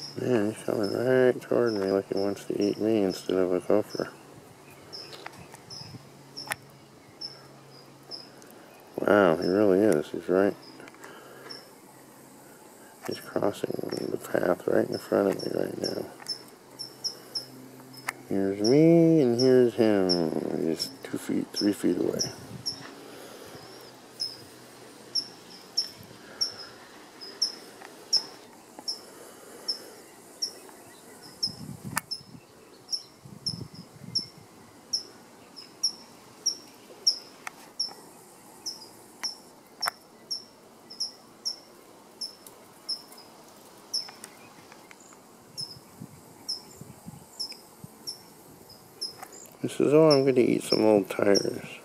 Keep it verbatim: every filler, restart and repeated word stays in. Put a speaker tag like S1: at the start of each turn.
S1: Man, he's coming right toward me like he wants to eat me instead of a gopher. Wow, he really is. He's right. He's crossing the path right in front of me right now. Here's me and here's him. He's two feet, three feet away. He says, oh, I'm going to eat some old tires.